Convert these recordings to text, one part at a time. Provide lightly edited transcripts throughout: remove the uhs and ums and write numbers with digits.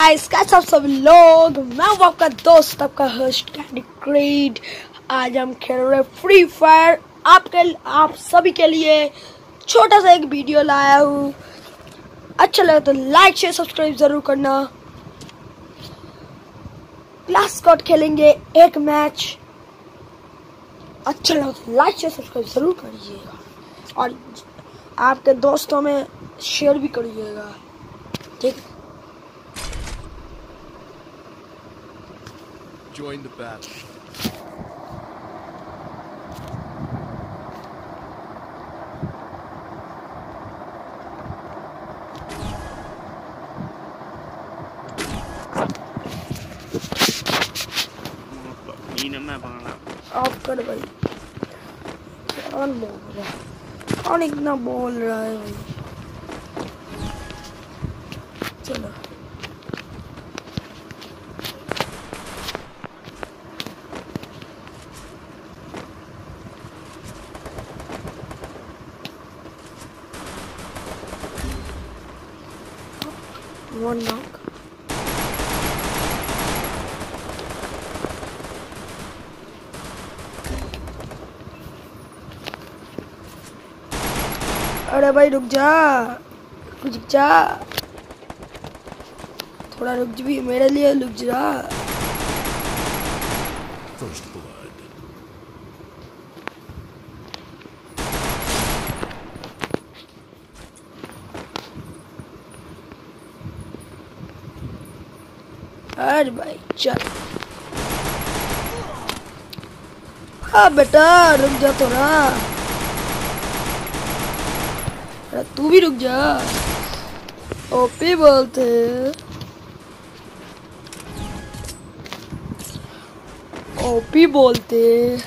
Guys, कैसे आप सब लोग। मैं हूं आपका दोस्त, आपका होस्ट कैंडी क्रीड। आज हम खेल रहे फ्री फायर। आप सभी के लिए छोटा सा एक वीडियो लाया हूँ। अच्छा लगे तो लाइक शेयर सब्सक्राइब जरूर करना। क्लास स्क्वाड खेलेंगे एक मैच। अच्छा लगे तो लाइक शेयर सब्सक्राइब जरूर करिएगा और आपके दोस्तों में शेयर भी करिएगा, ठीक है। Join the battle. ऑफ कर भाई। कौन बोल रहा है? कौन इतना बोल रहा है भाई? चलो वन नॉक। अरे भाई रुक जा, थोड़ा रुक भी मेरे लिए, रुक जा। First blood. अरे भाई चल। हाँ बेटा रुक जा थोड़ा। अरे तू भी रुक जा। ओपी बोलते हैं, ओपी बोलते।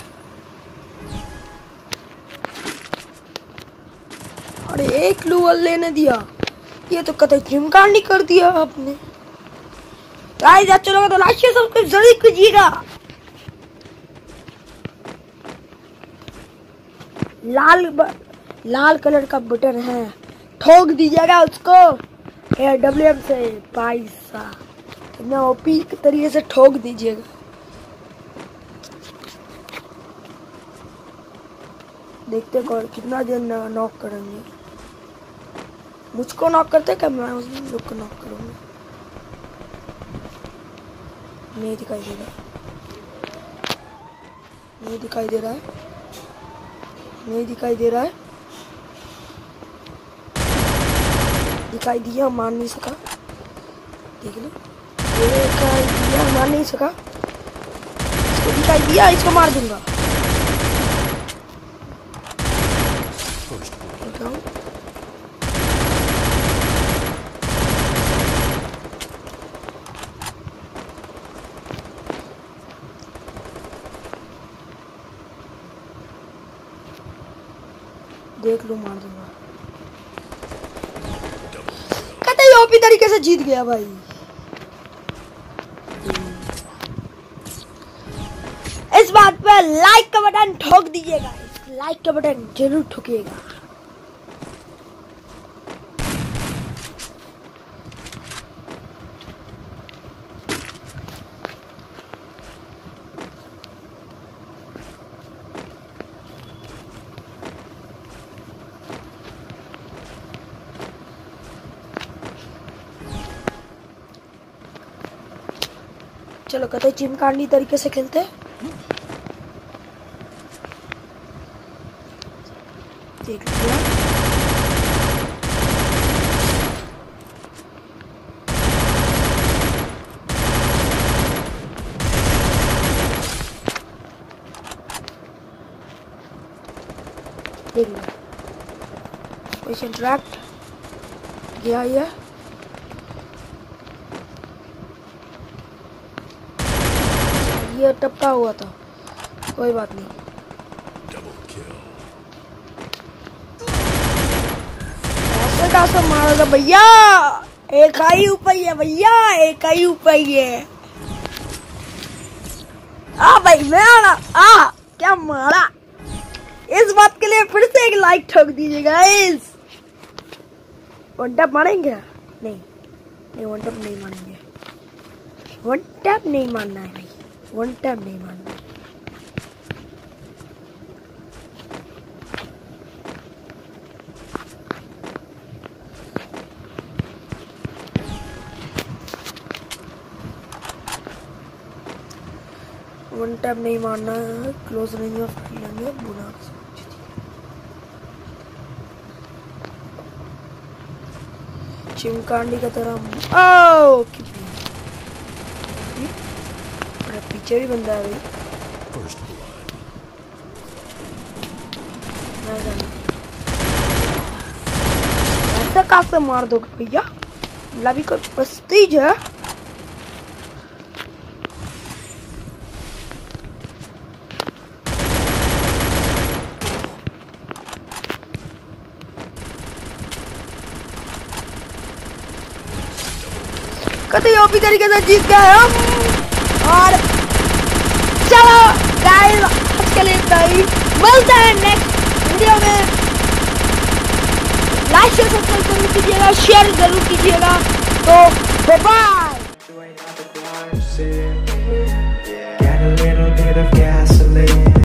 अरे एक लूवल लेने दिया, ये तो कतई चिमकांड नहीं कर दिया आपने। गाइस अच्छा लगा तो लाइक शेयर सब्सक्राइब जरूर कीजिएगा। लाल कलर का बटन है, ठोक दीजिएगा उसको AWM से पैसा इतना ओपी तरीके से ठोक दीजिएगा। देखते कौन कितना देर नॉक करेंगे। मुझको नॉक करते क्या मैं उस लोग को नॉक करूंगा। नहीं दिखाई दे रहा, नहीं दिखाई दे रहा है, नहीं दिखाई दे रहा है। दिखाई दिया, मार नहीं सका। देख लो, दिखाई दिया, मार नहीं सका। इसको दिखाई दिया, इसको मार दूंगा। देख लो, मार दूंगा। कतई ओपी तरीके से जीत गया भाई। इस बात पे लाइक का बटन ठोक दीजिएगा, लाइक का बटन जरूर ठोकिएगा। चलो कतई चिमकांडी तरीके से खेलते हैं। देख लिया, देख लिया। कोई इंटरैक्ट गया ये टपका हुआ था, कोई बात नहीं। ऐसे कैसे मारोगे भैया? एक ही ऊपर है भैया, एक ही ऊपर है। भाई मैं आना क्या मारा। इस बात के लिए फिर से एक लाइक ठोक दीजिएगा। वन टैप मारेंगे? नहीं वन टैप नहीं मारेंगे। वन टैप नहीं मारना है भाई, वन टैप नहीं मारना। वन टैप नहीं मारना है, क्लोज रेंज में फाइट लेंगे बुना चिमकांडी का तरह। ओ पीछे भी बंदा है भाई। First blood. ऐसा कैसे मार दोगे भैया, मतलब भी कोई प्रेस्टीज है। कतई ओपी तरीके से जीत गए हम। और चलो गाइस आज के लिए इतना ही, मिलते हैं नेक्स्ट वीडियो में। लाइक शेयर सब्सक्राइब जरूर कीजिएगा, शेयर जरूर कीजिएगा। तो बाय बाय।